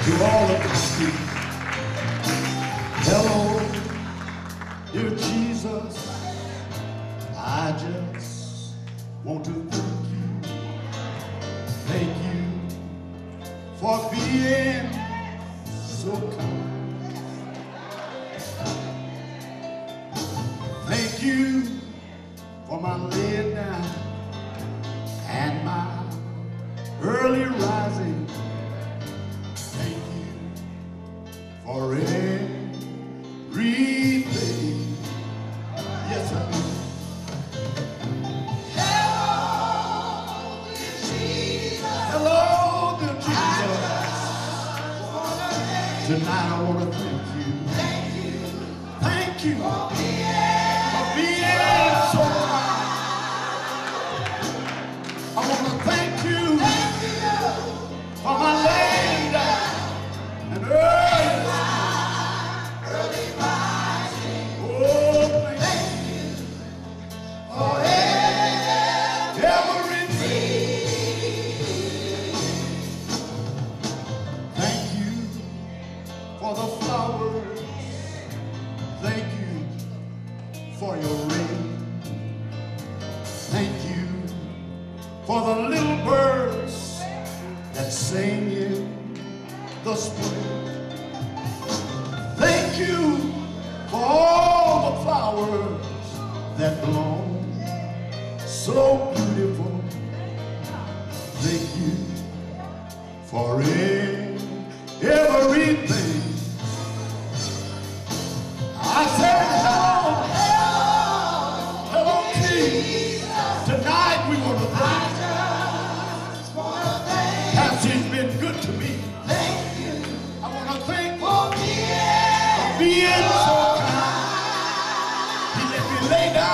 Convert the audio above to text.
to all of the street. Hello, dear Jesus, I just want to thank you for being so kind. Thank you for my laying down and my early rising. Thank you for everything. Yes, I do. Hello, dear Jesus. Tonight I want to thank you. Thank you for being so kind. I want to thank you for my laying down and early rising. Oh, thank you for everything. Thank you for the flowers. Thank you for your rain. Thank you for the little birds that sing in the spring. Thank you for all the flowers that bloom so beautiful. Thank you for everything. I said hello, Jesus. Tonight we want to thank you. He's been good to me. Thank you. I want to thank you for being so kind. He let me lay down.